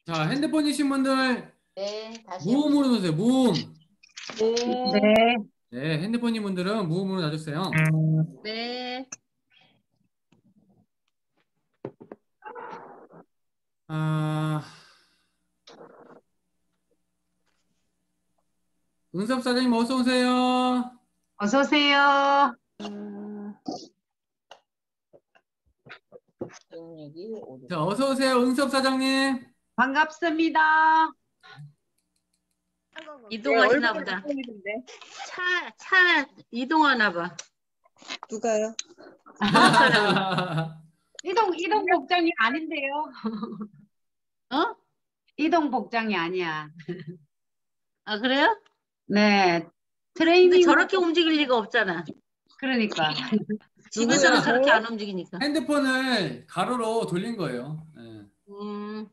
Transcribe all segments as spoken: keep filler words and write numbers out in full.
자, 핸드폰이신 분들 네, 다시 무음으로 놓으세요. 무음. 네. 네. 네, 핸드폰인 분들은 무음으로 놔주세요. 네. 아, 은섭 사장님 어서 오세요. 어서 오세요. 여기 어디? 자, 어서 오세요. 은섭 사장님. 반갑습니다. 이동하시나 보다. 차, 차 이동하나 봐. 누가요? 이동 이동 복장이 아닌데요. 어? 이동 복장이 아니야. 아, 그래요? 네. 근데 트레이닝 저렇게 움직일 리가 없잖아. 그러니까. 집에서는 누구야? 저렇게 안 움직이니까. 핸드폰을 가로로 돌린 거예요. 네. 음,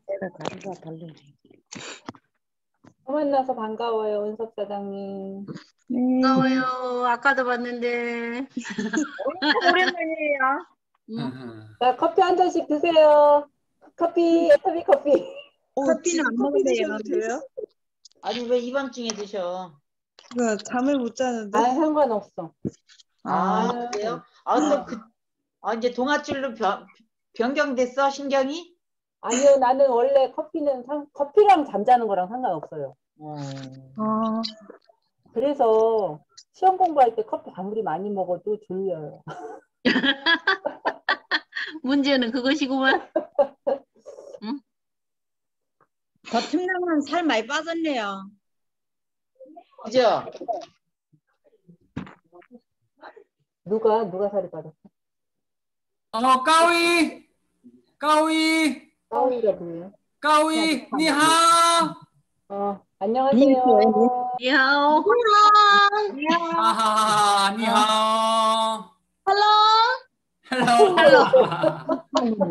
또 만나서 반가워요, 은섭 사장님. 반가워요. 아까도 봤는데. 오랜만이에요. 음. 자, 커피 한 잔씩 드세요. 커피, 애터미 커피. 커피는 안 먹어도 돼요. 돼요? 아니 왜 이 밤중에 드셔? 그 잠을 못 자는데. 아, 상관없어. 아, 그래요? 아, 또 그, 아, 이제 동아줄로 변, 변경됐어, 신경이? 아니요, 나는 원래 커피는 상, 커피랑 잠자는 거랑 상관없어요. 어. 아, 그래서 시험 공부할 때 커피 아무리 많이 먹어도 졸려요. 문제는 그것이구만. 버팀장은 살 많이 빠졌네요. 그죠? 누가, 누가 살이 빠졌어? 어, 까위! 까위! 까오이가 뭐예요? 까위! 니하오! 어, 안녕하세요. 니하오. 아하하, 니하오. 헬로. 헬로. 헬로.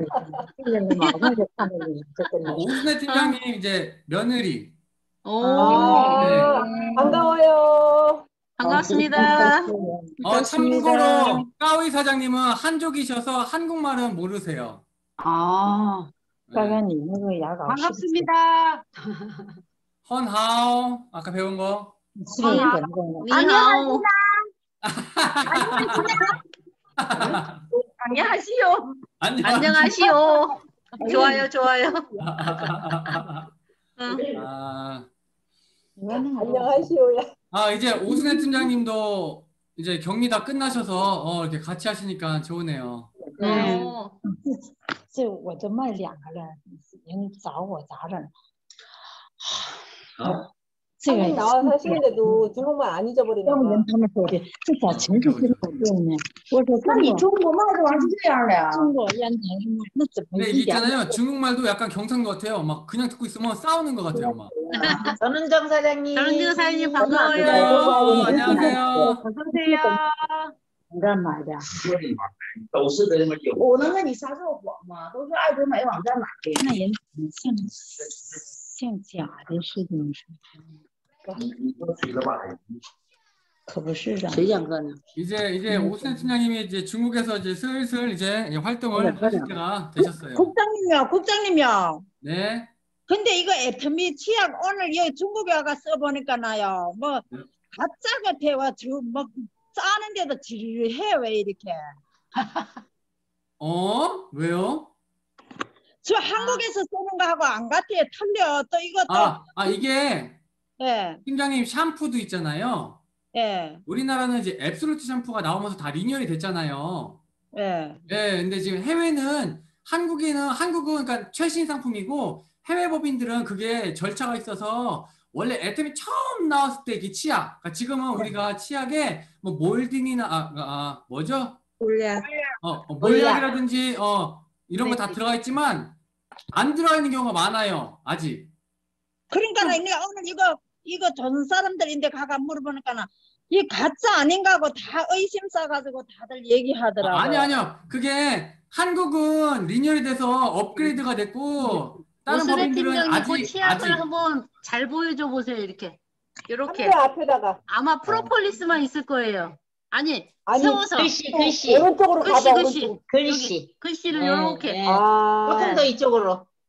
어, 오순혜 팀장님 이제 며느리. 오. 아, 반가워요. 반갑습니다. 어, 참고로 까위 사장님은 한족이셔서 한국말은 모르세요. 아, 네. 반갑습니다. 헌하오 아까 배운 거. 니하오. 안녕하시오. 안녕. 안녕하시오. 좋아요, 좋아요. 응. 아, 안녕하시오야. 아, 이제 오순혜 팀장님도 이제 격리 다 끝나셔서 어, 이렇게 같이 하시니까 좋으네요. 네. 어. 这我就卖两个了，您找我咋整？这个 한국 나와서 하시는데도 중국말 안 잊어버리나 要 봐. 人他们说的，这咋情绪这么重呢？我说那你中国卖的完是这样的呀？ 中国烟台是卖，那怎么 근데 一 이게 点？ 있잖아요. 중국말도 약간 경상도 같아요. 막 그냥 듣고 있으면 싸우는 것 같아요. 막. 전은정 사장님. 전은정 사장님 반가워요. 안녕하세요. 안녕하세요. 어서 오세요. 网站买的， 都是的那么有。我能跟你啥时候火吗？都是爱多美网站买的。 那人怎么像像假的似的？你说，可不是啊。谁讲课呢？ 이제 이제 오순혜 팀장님이 이제 중국에서 이제 슬슬 이제 활동을 하실 때가 되셨어요. 국장님이요, 국장님이요. 네. 근데 이거 애터미 치약 오늘 여기 중국에 와가 써보니까나요. 뭐 네. 가짜 같아요. 저뭐 짜는데도 지루해 왜 이렇게? 어? 왜요? 저 한국에서 쓰는 거하고 안 같아요. 틀려. 또 이것도 아, 아 이게 예, 팀장님 샴푸도 있잖아요. 예, 우리나라는 이제 앱솔루트 샴푸가 나오면서 다 리뉴얼이 됐잖아요. 예. 예, 근데 지금 해외는 한국에는 한국은 그러니까 최신 상품이고 해외 법인들은 그게 절차가 있어서 원래 애템이 처음 나왔을 때 이게 치약. 그러니까 지금은 우리가 치약에 뭐 몰딩이나 아, 아 뭐죠? 몰라. 어, 어 몰약이라든지 어 이런 거 다 들어가 있지만 안 들어가 있는 경우가 많아요. 아직. 그러니까 내가 오늘 이거 이거 전 사람들인데 가가 물어보니까는 이 가짜 아닌가 하고 다 의심 써가지고 다들 얘기하더라고요. 아, 아니 아니요. 그게 한국은 리뉴얼이 돼서 업그레이드가 됐고 다른 오순혜 법인들은 팀장님 그 아직 치약을 아직 한번 잘 보여줘 보세요. 이렇게. 이렇게. 한대 앞에다가. 아마 프로폴리스만 있을 거예요. 아니, 아니, 세워서 글씨, 글씨. 오른쪽으로 글씨, 가봐, 글씨. 오른쪽. 글씨. 글씨를 네, 이렇게. 네. 아, 조금 더 이쪽으로.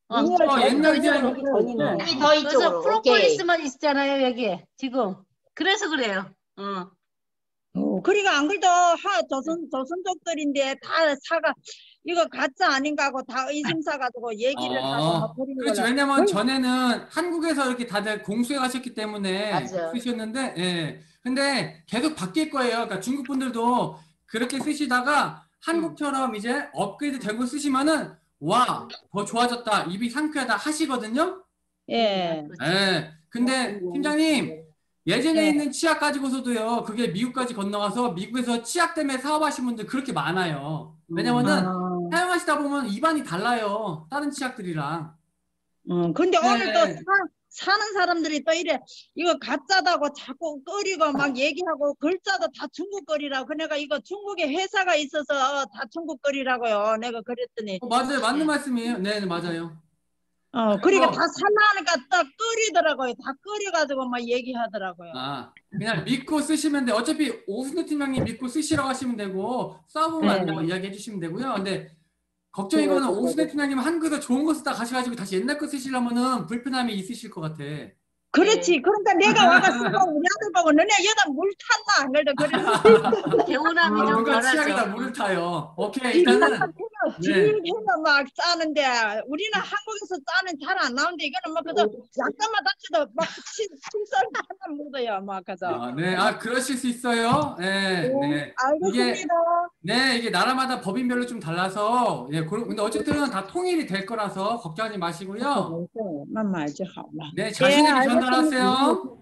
어, 미니얼 어, 옛날 전이 디자인. 되기 전이네. 이 더 이쪽으로. 그래서 오케이. 프로폴리스만 있잖아요 여기 지금. 그래서 그래요. 어. 어, 그러니까 안 그래도 하 조선 조선족들인데 다 사가 이거 가짜 아닌가 하고 다 의심사 가지고 얘기를 하고 아, 막 그런 그렇지. 거는. 왜냐면 거의- 전에는 한국에서 이렇게 다들 공수해 가셨기 때문에 맞아. 쓰셨는데, 예. 근데 계속 바뀔 거예요. 그러니까 중국 분들도 그렇게 쓰시다가 한국처럼 이제 업그레이드 된 거 쓰시면은 와, 더 좋아졌다. 입이 상쾌하다 하시거든요. 예. 예. 근데 팀장님, 예전에 네. 있는 치약 가지고서도요, 그게 미국까지 건너가서 미국에서 치약 때문에 사업하신 분들 그렇게 많아요. 왜냐면은 아, 사용하시다 보면 입안이 달라요. 다른 치약들이랑. 음, 근데 네. 오늘 또 사, 사는 사람들이 또 이래 이거 가짜다고 자꾸 꺼리고 막 얘기하고 글자도 다 중국 거리라고. 그러니까 이거 중국에 회사가 있어서 다 중국 거리라고요. 내가 그랬더니 어, 맞아요. 맞는 말씀이에요. 네, 네, 맞아요. 어 그러니까 어. 다 살라니까 딱 끓이더라고요. 다 끓여가지고 막 얘기하더라고요. 아, 그냥 믿고 쓰시면 돼. 어차피 오순도 팀장님 믿고 쓰시라고 하시면 되고, 싸우면 안 네. 된다고 이야기해 주시면 되고요. 근데 걱정인 거는 오순도 팀장님 한국에서 좋은 거 쓰다 가셔가지고 다시 옛날 거 쓰시려면은 불편함이 있으실 것 같아. 그렇지. 그러니까 내가 와가 쓰고 우리 아들 보고 너네 여자 물 탔나 안 그래도 그랬어. 개운함이 아, 좀 누가 치약에다 덜하죠. 물을 타요. 오케이, 일단은 네. 질해서 막 짜는데 우리는 한국에서 짜는 잘 안 나오는데 이거는 막 그래서 약간만 다쳐도 막 칠살 하나 묻어요. 막 그래서. 아, 네, 아 그러실 수 있어요. 네, 네. 알겠습니다. 네, 이게 나라마다 법인별로 좀 달라서, 예, 그런- 근데 어쨌든 다 통일이 될 거라서 걱정하지 마시고요. 慢慢就好了. 네, 자신있게 예, 전달하세요.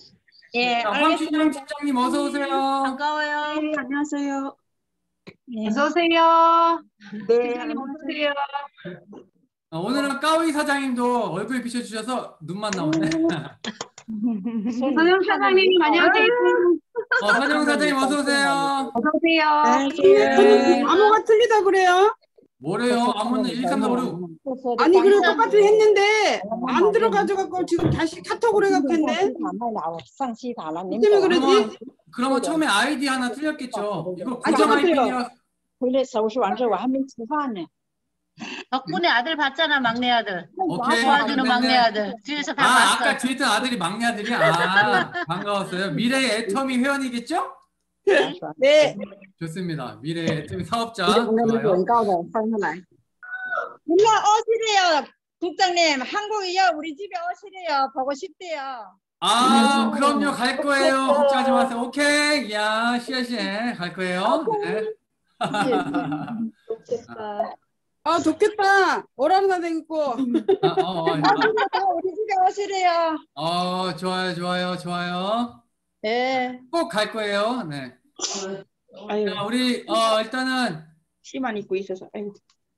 예, 자, 알겠습니다. 황춘영 팀장님 어서 오세요. 반가워요. 안녕하세요. 예. 어서 오세요. 네, 팀장님 어서 오세요. 어, 오늘은 까위 사장님도 얼굴 비춰주셔서 눈만 나오네. 선영 사장님 안녕하세요. 어, 선영 사장님 어서 오세요. 어서 오세요. 네. 암호가 틀리다 그래요? 뭐래요? 아무는 일, 삼, 사, 오, 육. 아니 그래 똑같이 했는데 안 들어가져갖고 지금 다시 카톡으로 해갖겠네. 그 때문에 그러지? 그러면, 그러면 처음에 아이디 하나 틀렸겠죠. 이거 아, 고정 저것도요. 아이디라. 回来收拾完之后我还没吃饭呢。 덕분에 아들 봤잖아 막내 아들. 오케이. 도와주는 네, 막내 네. 아들. 뒤에서 다 아, 봤어. 아까 뒤에 있던 아들이 막내 아들이야? 아, 반가웠어요. 미래의 애터미 회원이겠죠? 네. 좋습니다. 미래의 애터미 사업자. 那个 좋아요. 广告的翻上来。 일로 오시래요. 국장님, 한국이요. 우리 집에 오시래요. 보고 싶대요. 아, 그럼요. 갈 거예요. 걱정하지 마세요. 오케이. 야, 시아시에 갈 거예요. 네. 좋겠다. 아 좋겠다. 오라는 애 있고. 아, 어, 어, 오시래요. 우리 집에 오시래요. 어, 좋아요, 좋아요, 좋아요. 네. 꼭 갈 거예요. 네. 아유 자, 우리 어 일단은 씨만 입고 있어서. 아유.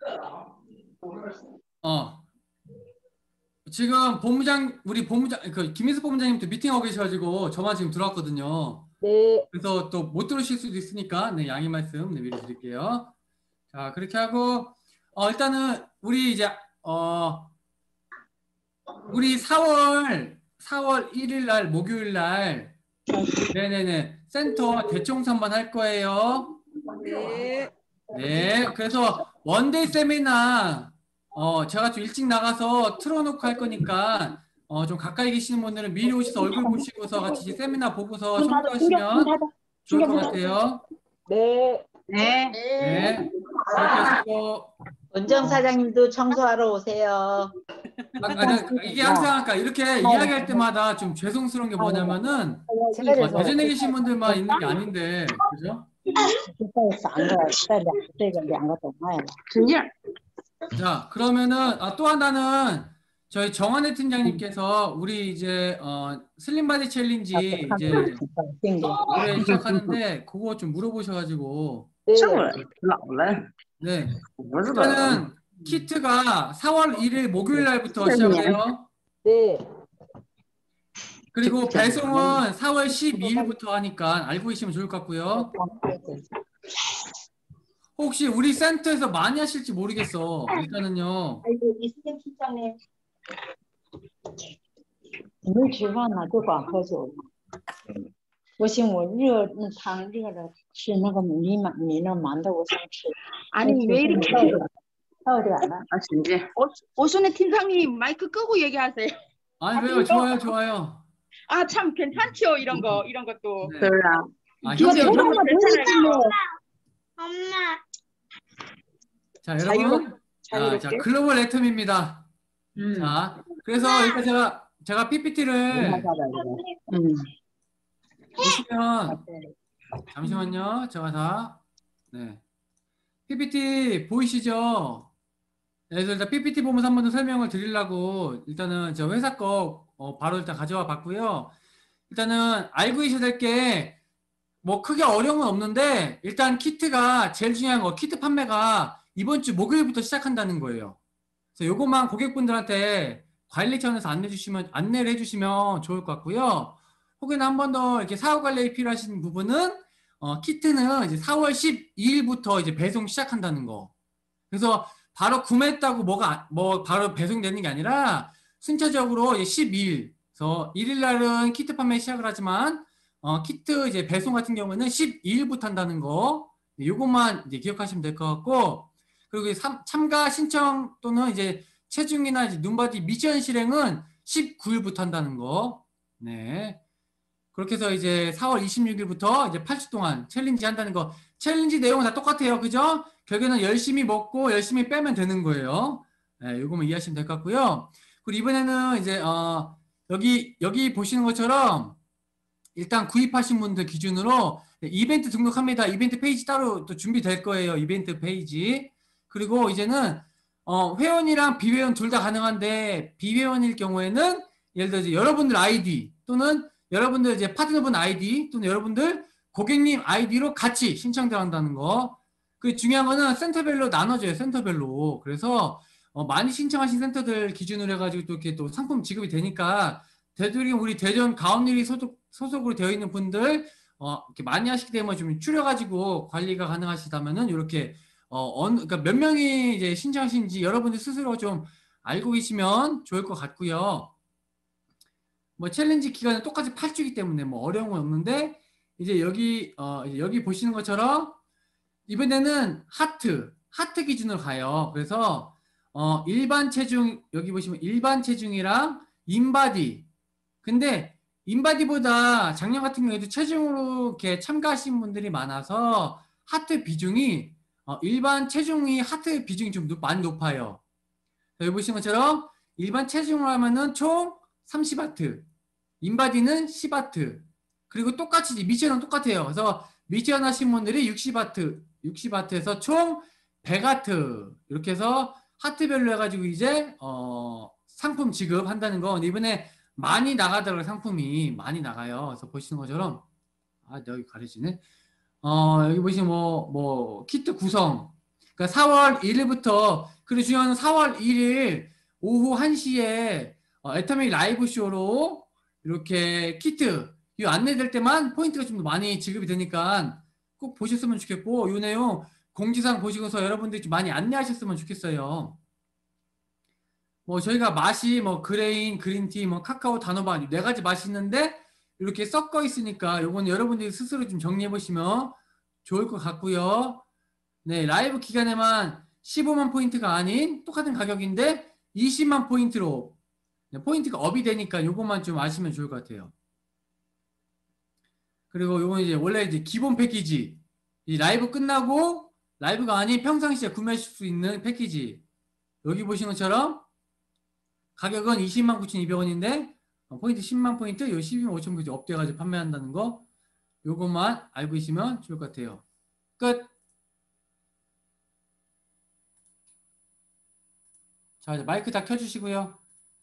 어 지금 본부장 우리 본부장 그 김인수 본부장님도 미팅하고 계셔가지고 저만 지금 들어왔거든요. 네. 그래서 또 못 들으실 수도 있으니까 네 양해 말씀 네, 미리 드릴게요. 자 그렇게 하고 어 일단은 우리 이제 어 우리 사월 사월 일일 날 목요일 날 네네네 센터 대청소만 할 거예요. 네. 네, 그래서 원데이 세미나 어 제가 좀 일찍 나가서 틀어놓고 할 거니까 어 좀 가까이 계시는 분들은 미리 오셔서 얼굴 보시고서 같이 세미나 보고서 참고하시면 좋을 것 같아요. 네. 네. 네, 그렇게 하시고 원정 사장님도 청소하러 오세요. 아, 아, 이게 항상 그러니까 이렇게 이야기할 때마다 좀 죄송스러운 게 뭐냐면은 어, 대전에 계신 분들만 있는 게 아닌데 그죠? 带三个，带两这个两个都卖了。 준열. 자, 그러면은 아, 또 하나는 저희 정한혜 팀장님께서 우리 이제 어, 슬림바디 챌린지 이제 挺高兴的。 올해 시작하는데 그거 좀 물어보셔가지고 네. 老了， 네 不知道。 일단은 키트가 사월 일일 목요일 날부터 시작해요. 네. 그리고 배송은 사월 십이일부터 하니까 알고 계시면 좋을 것 같고요. 혹시 우리 센터에서 많이 하실지 모르겠어. 일단은요. 아이고, 이수경 팀장님. 你没吃饭呢，就光喝酒了。我寻我热那汤热了，吃那个米馒米那馒头，我想吃。 아니 왜 이렇게 아, 진짜. 오순의 팀장님 마이크 끄고 얘기하세요. 아니 왜요? 좋아요, 좋아요. 아, 참 괜찮죠, 이런 거, 이런 것도. 네. 그래. 아, 이거 현재 이런 거 괜찮아요. 자, 여러분. 자, 자, 글로벌 애텀입니다. 음. 자, 그래서 일단 제가 제가 피피티를 음. 보시면 잠시만요. 제가 다 네. 피피티 보이시죠? 네, 그래서 일단 피피티 보면서 한 번 더 설명을 드리려고 일단은 저 회사 거 어, 바로 일단 가져와 봤고요. 일단은 알고 계셔야 될 게 뭐 크게 어려운 건 없는데 일단 키트가 제일 중요한 거 키트 판매가 이번 주 목요일부터 시작한다는 거예요. 그래서 요것만 고객분들한테 관리 차원에서 안내 주시면 안내를 해주시면 좋을 것 같고요. 혹은 한 번 더 이렇게 사후 관리에 필요하신 부분은 어, 키트는 이제 사월 십이일부터 이제 배송 시작한다는 거. 그래서 바로 구매했다고 뭐가 뭐 바로 배송되는 게 아니라 순차적으로 이제 십이일. 그래서 일 일 날은 키트 판매 시작을 하지만 어, 키트 이제 배송 같은 경우는 십이일부터 한다는 거. 요것만 이제 기억하시면 될 것 같고. 그리고 삼, 참가 신청 또는 이제 체중이나 이제 눈바디 미션 실행은 십구일부터 한다는 거. 네. 그렇게 해서 이제 사월 이십육일부터 이제 팔 주 동안 챌린지 한다는 거. 챌린지 내용은 다 똑같아요. 그죠? 결국에는 열심히 먹고 열심히 빼면 되는 거예요. 네, 요거만 이해하시면 될 것 같고요. 그리고 이번에는 이제, 어, 여기, 여기 보시는 것처럼 일단 구입하신 분들 기준으로 이벤트 등록합니다. 이벤트 페이지 따로 또 준비될 거예요. 이벤트 페이지. 그리고 이제는 어, 회원이랑 비회원 둘 다 가능한데 비회원일 경우에는 예를 들어 이제 여러분들 아이디 또는 여러분들 이제 파트너분 아이디 또는 여러분들 고객님 아이디로 같이 신청 들어간다는 거. 그 중요한 거는 센터별로 나눠져요. 센터별로. 그래서 어, 많이 신청하신 센터들 기준으로 해가지고 또 이렇게 또 상품 지급이 되니까 대두리 우리 대전 가온일이 소속 소속으로 되어 있는 분들 어, 이렇게 많이 하시게 되면 좀 줄여가지고 관리가 가능하시다면은 이렇게 어, 어느, 그러니까 몇 명이 이제 신청하신지 여러분들 스스로 좀 알고 계시면 좋을 것 같고요. 뭐 챌린지 기간은 똑같이 팔 주이기 때문에 뭐 어려운 건 없는데 이제 여기 어, 이제 여기 보시는 것처럼 이번에는 하트 하트 기준으로 가요. 그래서 어, 일반 체중 여기 보시면 일반 체중이랑 인바디 근데 인바디보다 작년 같은 경우에도 체중으로 이렇게 참가하신 분들이 많아서 하트 비중이 어, 일반 체중이 하트 비중이 좀 높, 많이 높아요. 여기 보시는 것처럼 일반 체중으로 하면은 총 삼십 와트, 인바디는 십 와트, 그리고 똑같이 미션은 똑같아요. 그래서 미션 하신 분들이 육십 와트, 육십 와트에서 총 백 와트 이렇게 해서 하트별로 해가지고 이제 어, 상품 지급한다는 건 이번에 많이 나가더라고요. 상품이 많이 나가요. 그래서 보시는 것처럼 아 여기 가려지네. 어 여기 보시면 뭐 뭐 키트 구성. 그러니까 사월 일일부터 그리고 중요한 사월 일일 오후 한 시에 어, 애터미 라이브 쇼로 이렇게 키트 이 안내될 때만 포인트가 좀 더 많이 지급이 되니까 꼭 보셨으면 좋겠고 이 내용 공지사항 보시고서 여러분들이 좀 많이 안내하셨으면 좋겠어요. 뭐 저희가 맛이 뭐 그레인, 그린티, 뭐 카카오, 단호박 네 가지 맛이 있는데 이렇게 섞어 있으니까 요건 여러분들이 스스로 좀 정리해 보시면 좋을 것 같고요. 네, 라이브 기간에만 십오만 포인트가 아닌 똑같은 가격인데 이십만 포인트로 네, 포인트가 업이 되니까 요것만 좀 아시면 좋을 것 같아요. 그리고 요건 이제 원래 이제 기본 패키지 이 라이브 끝나고 라이브가 아닌 평상시에 구매하실 수 있는 패키지 여기 보시는 것처럼 가격은 이십만 구천이백 원인데 포인트 십만 포인트, 요 십이만 오천 포인트 업돼가지고 판매한다는 거 요것만 알고 계시면 좋을 것 같아요. 끝. 자 이제 마이크 다 켜주시고요.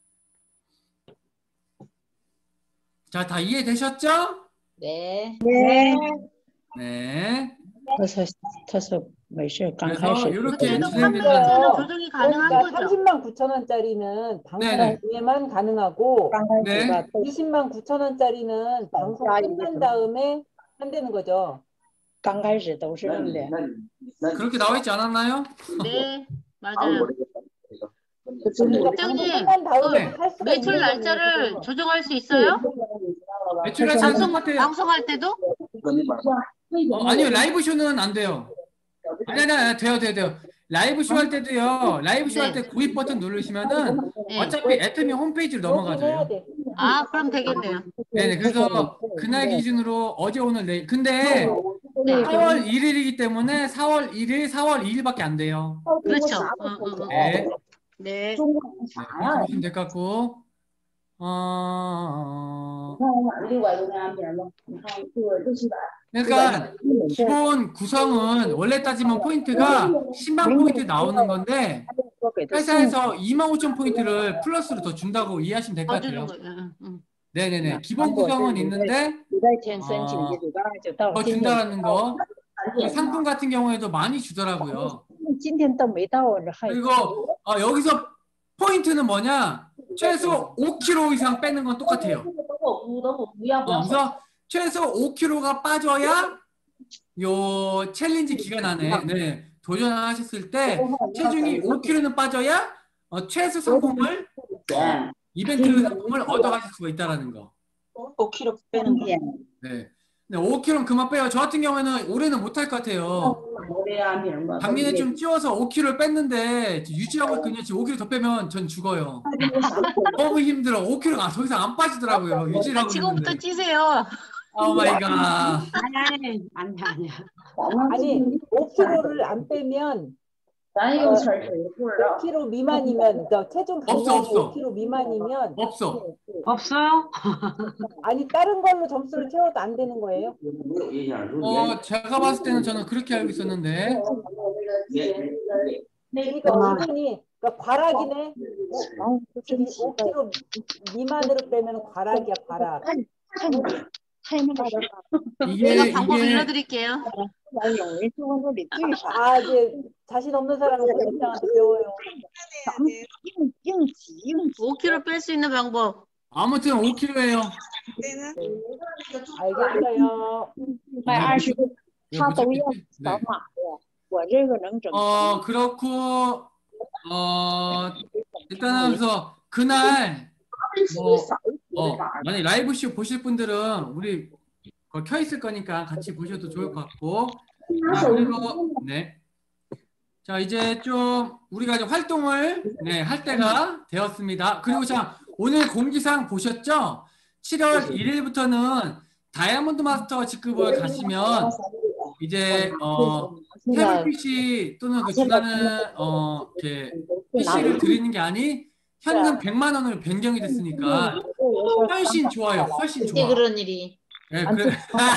자 다 이해되셨죠? 네. 네. 네. 特色特色美式刚开 그래서 始 이렇게 그래도 진행된다는 판매는 거. 조정이 가능한 그러니까 거죠. 삼십만 구천 원짜리는 방송 네네. 후에만 가능하고 네. 이십만 구천 원짜리는 방송 끝난 다음에 한다는 거죠. 刚开始都是 그렇게 나와 있지 않았나요? 네, 맞아요. 그러니까 방송 팀장님, 끝난 다음에 네. 할 수가 매출 있는 날짜를 거예요. 조정할 수 있어요? 매출 날짜 방송, 똑같아요. 방송할 때도? 어, 아니요 라이브 쇼는 안 돼요. 아니 아니 아니, 돼요 돼요 돼요. 라이브 쇼 할 때도요. 라이브 쇼 할 때 네. 구입 버튼 누르시면은 네. 어차피 애터미 홈페이지로 해야 넘어가져요. 돼. 아, 그럼 되겠네요. 네네. 그래서 그날 기준으로 어제 오늘 내일. 근데 네. 사월 일일이기 때문에 사월 일일, 사월 이일밖에 안 돼요. 그렇죠. 어, 어, 어. 네. 네. 네, 그렇게 보시면 될 것 같고. 어, 그러니까 기본 구성은 원래 따지면 포인트가 십만 포인트 나오는 건데 회사에서 이만 오천 포인트를 플러스로 더 준다고 이해하시면 될 것 더 주는 같아요. 거예요. 응, 응. 네네네. 기본 구성은 있는데 어, 더 준다는 거. 상품 같은 경우에도 많이 주더라고요. 그리고 어, 여기서 포인트는 뭐냐? 최소 오 킬로그램 이상 빼는 건 똑같아요. 어, 그래서 최소 오 킬로그램가 빠져야 요 챌린지 기간 안에 네, 도전하셨을 때 체중이 오 킬로그램는 빠져야 어, 최소 상품을 어, 이벤트 상품을 얻어가실 수가 있다라는 거. 오 킬로그램 빼는 거. 네. 네, 오 킬로그램 그만 빼요. 저 같은 경우에는 올해는 못할 것 같아요. 작년에 좀 찌워서 오 킬로그램을 뺐는데 유지하고 있거든요. 지금 오 킬로그램 더 빼면 전 죽어요. 너무 힘들어. 오 킬로그램 더 이상 안 빠지더라고요. 유지를 하고 지금부터 있는데. 찌세요. 오 마이 갓. 아니 아니 아니 아니. 아니 오 킬로그램을 안 빼면 오 킬로그램 미만이면 그러니까 체중 없어, 감량이 없어. 오 킬로그램 미만이면 없어. 없어요? 아니 다른 걸로 점수를 채워도 안 되는 거예요? 어, 제가 봤을 때는 저는 그렇게 알고 있었는데. 그러니까 이분이 그러니까 과락이네. 오 킬로그램 미만으로 빼면 과락이야 과락. 이게 제가 방법 이게 알려드릴게요. 아 이제 자신 없는 사람은 원장한테 배워요. 오 킬로그램 뺄 수 있는 방법. 아무튼 오 킬로그램예요. 알겠어요. 어, 그렇고 어, 일단은 그래서 그날 뭐 어, 만약 라이브 쇼 보실 분들은 우리 거 켜 있을 거니까 같이 보셔도 좋을 것 같고. 아, 그리고 네. 자, 이제 좀 우리가 이제 활동을 네, 할 때가 되었습니다. 그리고 자, 오늘 공지사항 보셨죠? 칠월 일일부터는 다이아몬드 마스터 직급을 가시면 이제 어 태블 피씨 또는 그 주라는 어 이렇게 피씨를 드리는 게 아닌 현금 백만 원으로 변경이 됐으니까 훨씬 좋아요. 훨씬 이제 좋아. 그런 일이. 네, 그래.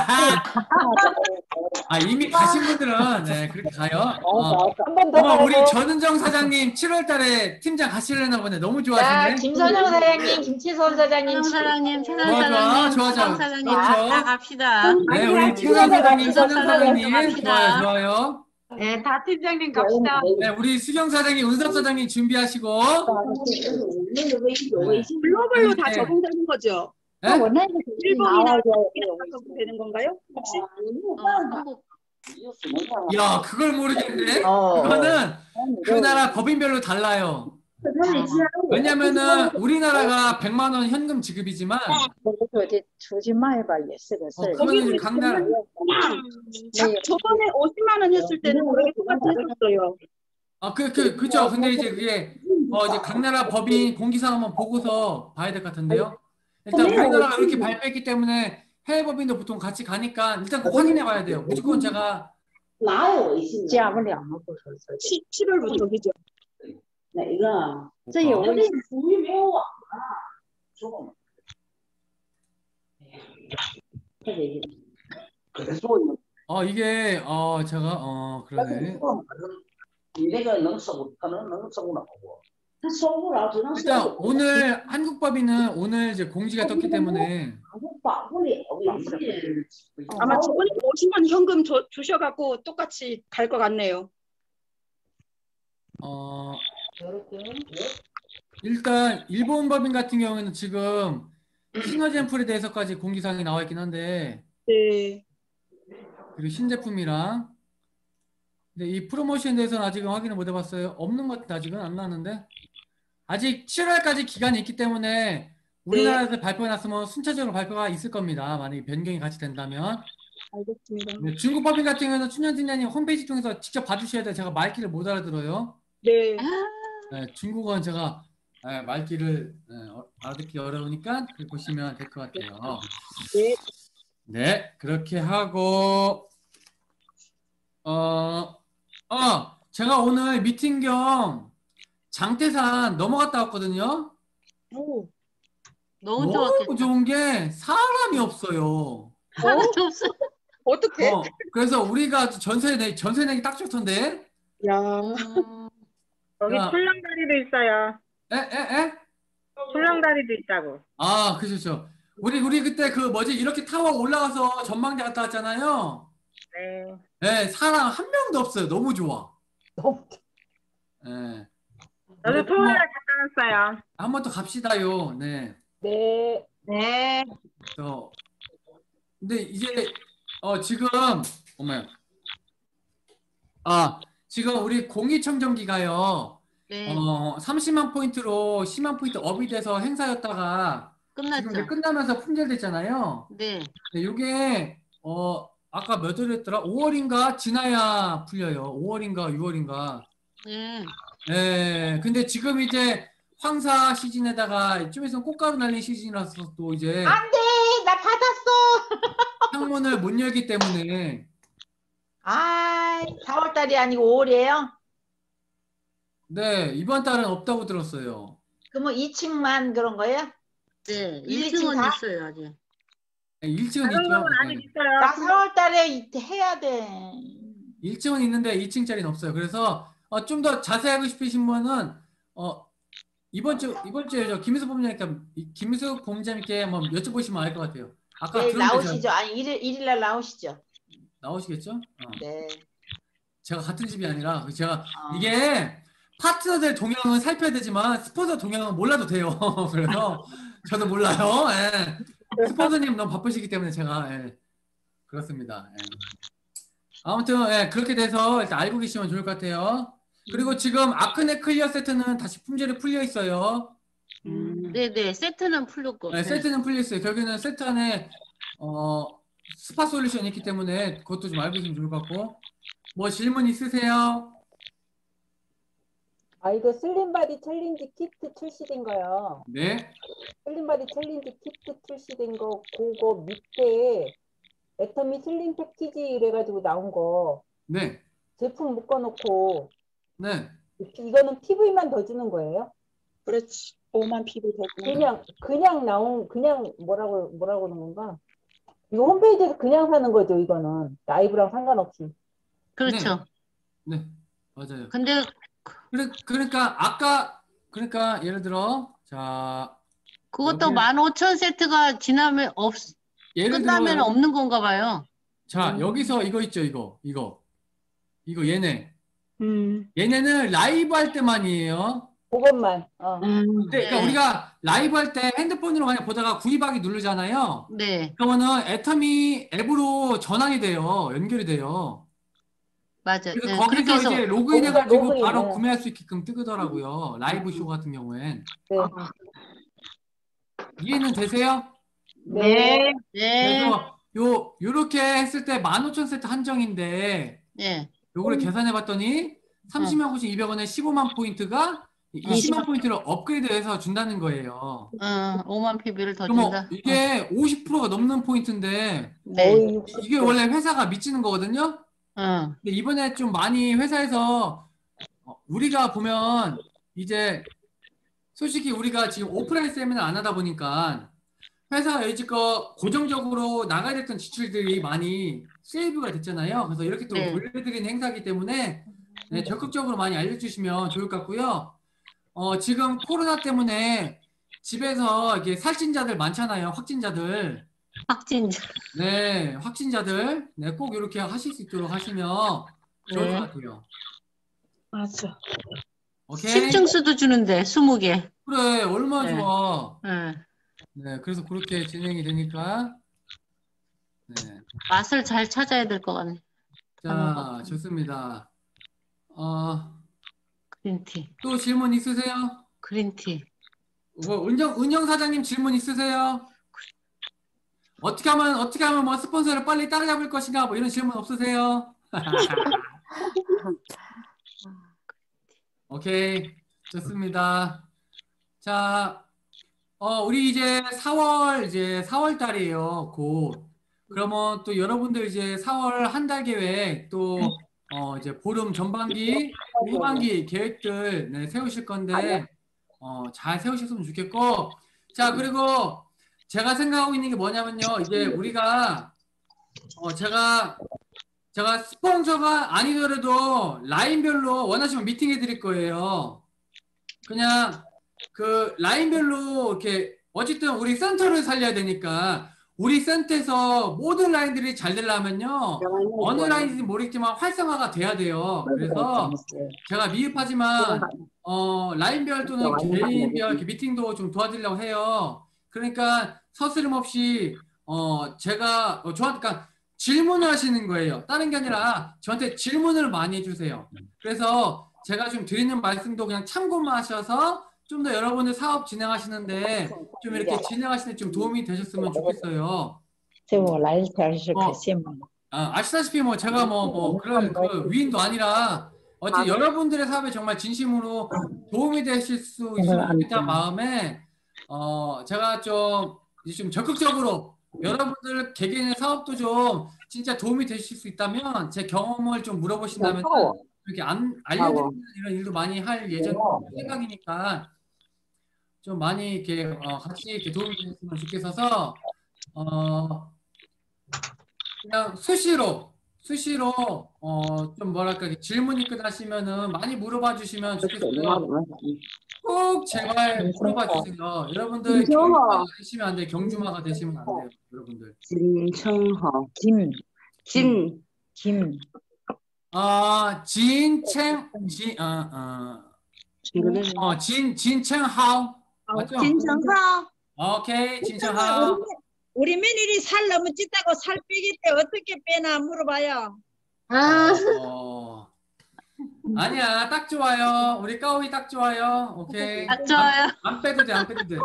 아, 이미 가신 분들은 네, 그렇게 가요. 어. 한 번 더 어머, 가요. 우리 전은정 사장님 칠월 달에 팀장 가시려나 보네. 너무 자, 좋아하시네. 김선영 사장님, 김채선 사장님. 최선 사장님, 최선 좋아, 좋아, 사장님, 좋아, 좋아. 최선 사장님 그렇죠. 다 갑시다. 네, 우리 최선 사장님, 수정 선정 사장님 사장님, 갑시다. 좋아요, 좋아요. 네, 다 팀장님 갑시다. 네, 우리 수경 사장님, 은섭 사장님 준비하시고. 글로벌로 다 네. 적용되는 거죠? 네? 일본이나 우리나라 적용되는 건가요? 혹시? 어, 한국 야, 그걸 모르겠네. 어. 그거는 그 나라 법인별로 달라요. 왜냐면은 우리나라가 백만 원 현금 지급이지만 어, 그거는 이제 각 나라. 자, 저번에 오십만 원 했을 때는 그렇게 똑같이 했었어요. 아, 그, 그, 그죠. 근데 이제 그게, 어, 이제 각 나라 법인 공지사항 한번 보고서 봐야 될 것 같은데요. 일단 우리나라가 이렇게 발표했기 때문에 해외 법인도 보통 같이 가니까 일단 꼭 확인해 봐야 돼요. 무조건 제가, 칠월부터 그죠? 어, 이게, 어, 제가, 어, 그러네. 일단 오늘 한국 법인은 오늘 이제 공지가 떴기 때문에, 아마 저번에 오십만 현금 줘, 주셔갖고 똑같이 갈 것 같네요. 어, 일단 일본 법인 같은 경우에는 지금 시너젠플에 대해서까지 공지사항이 나와 있긴 한데, 네. 그리고 신제품이랑, 근데 이 프로모션에 대해서는 아직은 확인을 못 해봤어요. 없는 것 같은데 아직은 안 나왔는데, 아직 칠월까지 기간이 있기 때문에 우리나라에서 발표가 났으면 순차적으로 발표가 있을 겁니다. 만약에 변경이 같이 된다면. 알겠습니다. 네, 중국 법인 같은 경우는 춘현 팀장님 홈페이지 통해서 직접 봐주셔야 돼요. 제가 말귀를 못 알아들어요. 네. 네, 중국어는 제가 네, 말귀를 네, 어, 알아듣기 어려우니까 그 보시면 될 것 같아요. 네. 네, 그렇게 하고 어, 어, 제가 오늘 미팅 겸 장태산 넘어갔다 왔거든요. 오. 너무 너무 좋았겠다. 좋은 게 사람이 없어요. 하나도 없어. 어떻게? 어, 그래서 우리가 전세 내 전세 내기 딱 좋던데. 야. 음, 거기 야. 출렁다리도 있어요. 에, 에, 에? 출렁다리도 있다고. 아, 그렇죠. 우리 우리 그때 그 뭐지 이렇게 타워 올라가서 전망대 갔다 왔잖아요. 네. 네, 사람 한 명도 없어요. 너무 좋아. 너무 네. 저도 토요일에 갔다 왔어요. 한 번 더 갑시다요. 네. 네. 네. 저 근데 이제 어 지금 어머야. 아, 지금 우리 공기청정기가요. 네. 어, 삼십만 포인트로 십만 포인트 업이 돼서 행사였다가 지금 이제 끝났죠. 끝나면서 품절됐잖아요. 네. 네, 요게 어 아까 몇 월이었더라? 오월인가 지나야 풀려요. 오월인가 유월인가. 네. 네. 근데 지금 이제 황사 시즌에다가 좀 있으면 꽃가루 날리는 시즌이라서 또 이제 안돼, 나 받았어. 창문을 못 열기 때문에 아, 사월 달이 아니고 오월이에요? 네, 이번 달은 없다고 들었어요. 그러면 이 층만 그런 거예요? 네. 일, 일 층은 이층 다? 있어요, 아직. 네, 일 층은 다른 있죠. 건 아직 네. 있어요. 나 사월 달에 이- 해야 돼. 일 층은 있는데 이 층짜리는 없어요. 그래서 어, 좀 더 자세히 하고 싶으신 분은 어, 이번 주 이번 주에 저 김희수 본부장님께 김희수 본부장님께 한번 여쭤보시면 알 것 같아요. 아까 내일 들었는데 나오시죠? 제가- 아니 일일 일일 날 나오시죠? 나오시겠죠? 어. 네. 제가 같은 집이 아니라 제가 어. 이게 파트너들 동향은 살펴야 되지만 스폰서 동향은 몰라도 돼요. 그래서 저도 몰라요. 예. 스폰서님 너무 바쁘시기 때문에 제가 예. 그렇습니다. 예. 아무튼 예, 그렇게 돼서 일단 알고 계시면 좋을 것 같아요. 그리고 지금 아크네 클리어 세트는 다시 품절이 풀려 있어요. 음. 네네. 세트는 풀렸고. 네, 세트는 풀려 있어요. 결국에는 세트 안에 어, 스파 솔루션이 있기 때문에 그것도 좀 알고 계시면 좋을 것 같고. 뭐 질문 있으세요? 아, 이거 슬림바디 챌린지 키트 출시된 거요. 네. 슬림바디 챌린지 키트 출시된 거, 그거 밑에 애터미 슬림 패키지 이래가지고 나온 거 네. 제품 묶어놓고 네. 이거는 피부에만 더 주는 거예요? 그렇지. 오만 피부 더 주는 거. 그냥 그냥 나온 그냥 뭐라고 뭐라고 하는 건가? 이거 홈페이지에서 그냥 사는 거죠, 이거는 라이브랑 상관없이. 그렇죠. 네. 맞아요. 근데 그래, 그러니까 아까 그러니까 예를 들어 자 그것도 여기- 만 오천 세트가 지나면 없, 예를 끝나면 들어 없는 건가 봐요. 자 음. 여기서 이거 있죠 이거 이거 이거 얘네 음. 얘네는 라이브 할 때만이에요. 그것만. 어. 음. 근데 그러니까 네. 우리가 라이브 할 때 핸드폰으로 만약 보다가 구입하기 누르잖아요. 네. 그러면은 애터미 앱으로 전환이 돼요. 연결이 돼요. 맞아요. 그래서 네, 거기서 그렇게 해서 이제 로그인 해가지고 로그인, 바로 네. 구매할 수 있게끔 뜨더라고요. 라이브 쇼 같은 경우엔. 네. 이해는 되세요? 네. 네. 그래서 요 요렇게 했을 때 만 오천 세트 한정인데 네. 요거를 계산해 봤더니 삼십만 구천이백 원에 십오만 포인트가 이십만 포인트를 업그레이드해서 준다는 거예요. 어, 오만 피비를 더 그러면 준다. 이게 오십 퍼센트가 넘는 포인트인데 네. 거의 육십. 이게 원래 회사가 미치는 거거든요. 어. 근데 이번에 좀 많이 회사에서 어, 우리가 보면 이제 솔직히 우리가 지금 오프라인 세미나 안 하다 보니까 회사가 여지껏 고정적으로 나가야 됐던 지출들이 많이 세이브가 됐잖아요. 그래서 이렇게 또 네. 돌려드리는 행사이기 때문에 네, 적극적으로 많이 알려주시면 좋을 것 같고요. 어, 지금 코로나 때문에 집에서 이게 살찐자들 많잖아요. 확진자들. 확진자. 네, 확진자들. 네, 꼭 이렇게 하실 수 있도록 하시면 좋을 네. 것 같아요. 맞아. 오케이? 심증수도 주는데 스무 개. 그래, 얼마나 네. 좋아. 네. 네, 그래서 그렇게 진행이 되니까. 네. 맛을 잘 찾아야 될 것 같네. 자, 좋습니다. 어, 그린티. 또 질문 있으세요? 그린티. 뭐, 은영, 은영 사장님 질문 있으세요? 어떻게 하면 어떻게 하면 뭐 스폰서를 빨리 따라잡을 것인가 뭐 이런 질문 없으세요? 오케이, 좋습니다. 자, 어 우리 이제 사월 이제 사월 달이에요. 곧. 그러면 또 여러분들 이제 사월 한 달 계획 또 어 이제 보름 전반기, 후반기 계획들 네, 세우실 건데 어 잘 세우셨으면 좋겠고. 자, 그리고 제가 생각하고 있는 게 뭐냐면요. 이제 우리가 어 제가 제가 스폰서가 아니더라도 라인별로 원하시면 미팅해 드릴 거예요. 그냥 그 라인별로 이렇게 어쨌든 우리 센터를 살려야 되니까 우리 센터에서 모든 라인들이 잘 되려면요. 어느 라인인지 모르겠지만 활성화가 돼야 돼요. 그래서 제가 미흡하지만 어 라인별 또는 개인별 이렇게 미팅도 좀 도와드리려고 해요. 그러니까 서스름 없이 어 제가 어, 저한테 그러니까 질문을 하시는 거예요. 다른 게 아니라 저한테 질문을 많이 해주세요. 그래서 제가 좀 드리는 말씀도 그냥 참고만 하셔서 좀 더 여러분들 사업 진행하시는데 좀 이렇게 진행하시는데 좀 도움이 되셨으면 좋겠어요. 这我来一条是 어 可信吗？ 아, 아시다시피 뭐 제가 뭐 뭐 그런 그 위인도 아니라 어째 여러분들의 사업에 정말 진심으로 도움이 되실 수 있으면 좋겠다는 마음에 어 제가 좀 이제 좀 적극적으로 여러분들 개개인의 사업도 좀 진짜 도움이 되실 수 있다면 제 경험을 좀 물어보신다면 이렇게 안 알려드리는 이런 일도 많이 할 예정 생각이니까 좀 많이 이렇게 어, 같이 이렇게 도움이 되셨으면 좋겠어서 어 그냥 수시로 수시로 어 좀 뭐랄까 질문이 끝나시면은 많이 물어봐 주시면 좋겠어요. 꼭 제발 물어봐 주세요. 여러분들 경주마가 되시면 안 돼요. 경주마가 되시면 안 돼요. 여러분들. 진청호. 김, 진. 김. 아 진챙 진어어 어, 진 진청하오 맞죠? 진청호. 오케이 진청하오. 우리 며느리 살 너무 찐다고 살 빼기 때 어떻게 빼나 물어봐요. 어, 아니야 딱 좋아요. 우리 까오이 딱 좋아요. 오케이. 딱 좋아요. 안, 안 빼도 돼, 안 빼도 돼.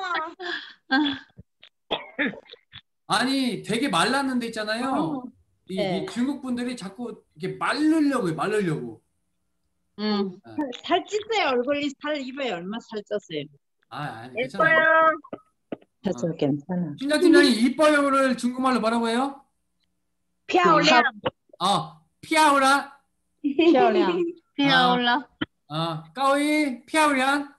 아니 되게 말랐는데 있잖아요. 이, 네. 이 중국 분들이 자꾸 이렇게 말르려고 해, 말르려고. 응. 살 찐어요. 얼굴이 살 입어요. 얼마 살 쪘어요. 아, 아니 괜찮아요. 예뻐요. 해도 괜찮아. 팀장 팀장이 이뻐요를 중국말로 뭐라고 해요? 漂亮. 어, 피아오라. 漂亮。 피아올라. 어, 까오이 피아오량.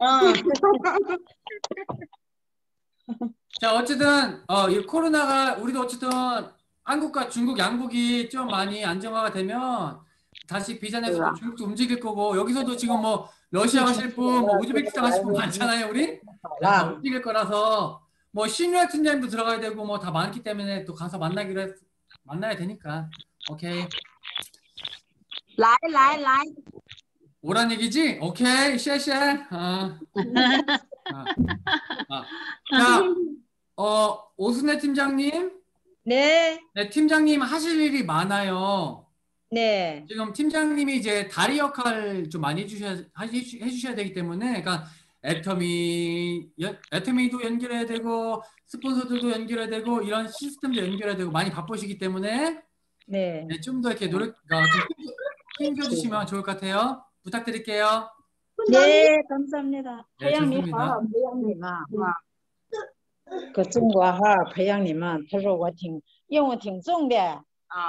자, 어쨌든 어, 이 코로나가 우리도 어쨌든 한국과 중국 양국이 좀 많이 안정화가 되면 다시 비자내에서 중국도 움직일 거고 여기서도 지금 뭐 러시아 가실 분, 뭐 우즈베키스탄 가실 분 많잖아요, 우리. 다 움직일 거라서 뭐 시니어 팀장님도 들어가야 되고 뭐 다 많기 때문에 또 가서 만나기로 했, 만나야 되니까. 오케이. 来来来. 오란 얘기지? 오케이, 쉐쉐. 어. 어. 어. 자, 어, 오순애 팀장님. 네, 네, 팀장님 하실 일이 많아요. 네. 지금 팀장님이 이제 다리 역할 좀 많이 해주셔야, 해주- 해주셔야 되기 때문에, 그러니까 애터미, 연- 애터미도 연결해야 되고, 스폰서들도 연결해야 되고, 이런 시스템도 연결해야 되고, 많이 바쁘시기 때문에, 네. 네, 좀 더 이렇게 노력, 어, 좀 힘- 힘줘주시면 좋을 것 같아요. 부탁드릴게요. 네, 감사합니다. 네, 회장님, 좋습니다. 아, 회장님, 아, 搁中国哈培养你们，他说我挺任务挺重的。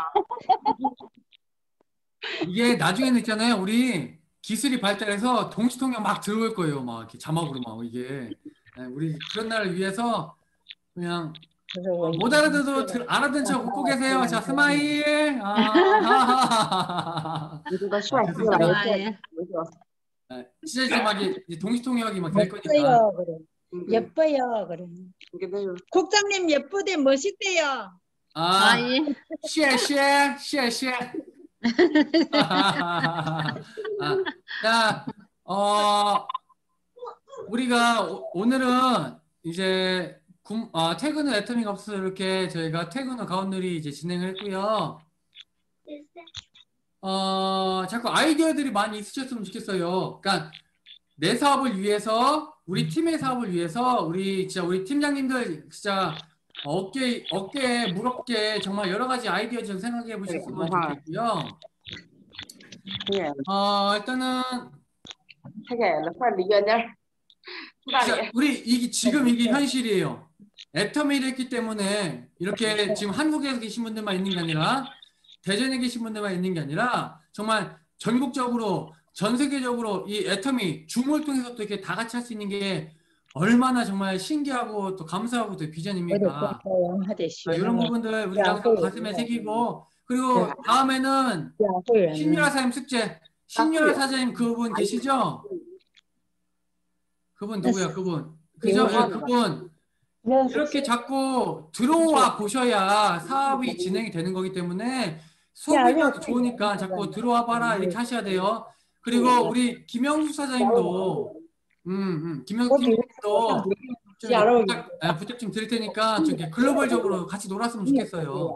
이게 나중에는 있잖아요. 우리 기술이 발달해서 동시통역 막 들어올 거예요. 막 이렇게 자막으로 막 이게. 네, 우리 그런 날을 위해서 그냥 他说我 못 알아들어도 들- 알아듣는 척 웃고 계세요. 자, 스마일. 아, 하하하하. 이거帅哥 좋습니다. 来这 네, 진짜 이제 막 이제 동시통역이 막 될 거니까. 예뻐요 그래. 예뻐요 그래. 국장님 예쁘대 멋있대요. 아, 아예. 谢谢谢谢 아, 자, 어, 우리가 오, 오늘은 이제 군, 아, 퇴근은 애터미가 없어서 이렇게 저희가 퇴근은 가온누리 이제 진행을 했고요. 어, 자꾸 아이디어들이 많이 있으셨으면 좋겠어요. 그러니까 내 사업을 위해서, 우리 팀의 사업을 위해서, 우리 진짜 우리 팀장님들 진짜 어깨, 어깨에 무겁게 정말 여러 가지 아이디어 좀 생각해 보셨으면 좋겠고요. 어, 일단은 자, 우리 이게 지금 이게 현실이에요. 애터미를 했기 때문에 이렇게 지금 한국에 계신 분들만 있는 게 아니라 대전에 계신 분들만 있는 게 아니라 정말 전국적으로 전 세계적으로 이 애터미 줌을 통해서 또 이렇게 다 같이 할 수 있는 게 얼마나 정말 신기하고 또 감사하고 또 비전입니까? 자, 이런 부분들 우리 항상 가슴에 새기고 그리고 다음에는 신유라 사장님 숙제 신유라 사장님 그분 계시죠? 그분 누구야 그분 그죠? 예, 그분 이렇게 자꾸 들어와 보셔야 사업이 진행이 되는 거기 때문에 소비가 좋으니까 자꾸 들어와 봐라 이렇게 하셔야 돼요. 그리고 우리 김영수 사장님도 음, 음 김영수 팀장님도 좀 부탁, 아, 부탁 좀 드릴 테니까 좀 이렇게 글로벌적으로 같이 놀았으면 좋겠어요.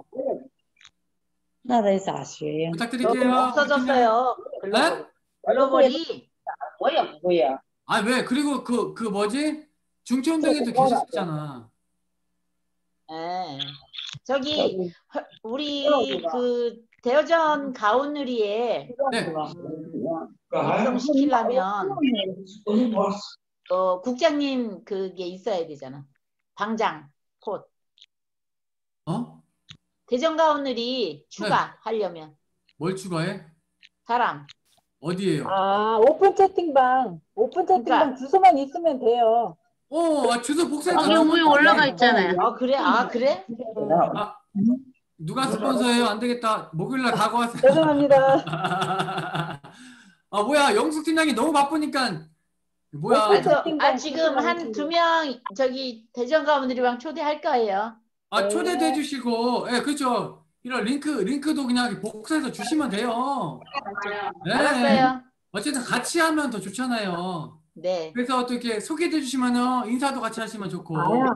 부탁드릴게요. 너무 없어졌어요. 네? 글로벌이. 뭐야? 아 왜? 그리고 그 그 뭐지? 중천동에도 계셨잖아. 예. 저기 우리 그 대여전 가온누리에 네. 입성시키려면 어, 국장님 그게 있어야 되잖아. 방장 폿. 어? 대전 가온누리 추가하려면 뭘 추가해? 사람. 어디에요? 아, 오픈 채팅방. 오픈 채팅방 그러니까. 주소만 있으면 돼요. 어, 아, 주소 복사해 거기 위에 올라가 있잖아요. 아 그래? 아 그래? 아, 누가 스폰서예요? 안 되겠다. 목요일날 가고 왔어요. 죄송합니다. 아 뭐야 영숙 팀장이 너무 바쁘니까 뭐야? 그래서 아 지금 한 두 명 저기 대전 가온누리방 초대할 거예요. 아 초대도 해주시고, 예 그렇죠. 이런 링크 링크도 그냥 복사해서 주시면 돼요. 네. 알았어요. 어쨌든 같이 하면 더 좋잖아요. 네. 그래서 또 이렇게 소개해 주시면은 인사도 같이 하시면 좋고.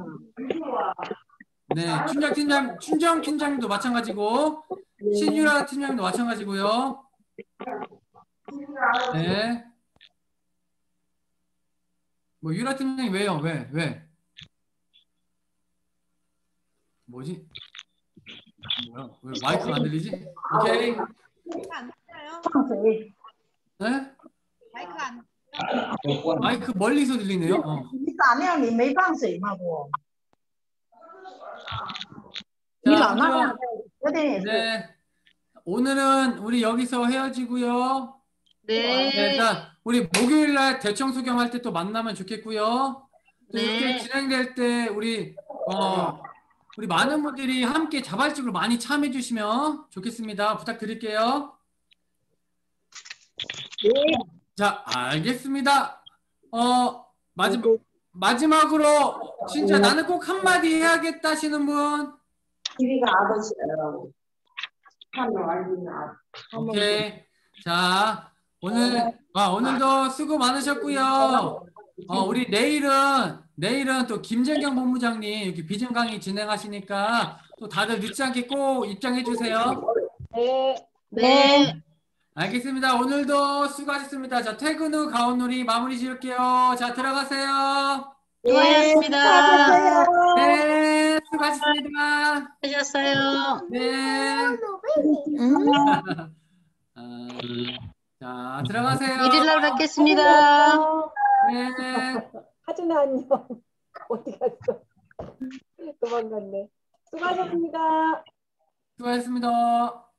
네, 춘정 팀장, 춘정 팀장님도 마찬가지고, 신유라 팀장님도 마찬가지고요. 네. 뭐 유라 팀장님 왜요? 왜? 왜? 뭐지? 뭐야? 왜 마이크가 안 들리지? 오케이. 네? 마이크 안 마이크 멀리서 들리네요. 어. 자, 오늘은, 네. 오늘은 우리 여기서 헤어지고요. 네. 네, 자, 우리 목요일 날 대청소 겸 할 때 또 만나면 좋겠고요. 또 네. 이렇게 진행될 때 우리 어 우리 많은 분들이 함께 자발적으로 많이 참여해 주시면 좋겠습니다. 부탁드릴게요. 자, 알겠습니다. 어, 마지막 마지막으로 진짜 나는 꼭 한마디 해야겠다 하시는 분. 오케이. 자, 오늘 아, 오늘도 수고 많으셨고요. 어, 우리 내일은 내일은 또 김재경 본부장님 이렇게 비전 강의 진행하시니까 또 다들 늦지 않게 꼭 입장해 주세요. 네. 네. 알겠습니다. 오늘도 수고하셨습니다. 자, 퇴근 후 가온놀이 마무리 지을게요. 자, 들어가세요. 수고하셨습니다. 네, 수고하셨습니다. 하셨어요. 네. 아, 자, 들어가세요. 일일 날 뵙겠습니다. 네. 하준아 안녕. 어디 갔어? 도망갔네. 수고하셨습니다. 수고하셨습니다.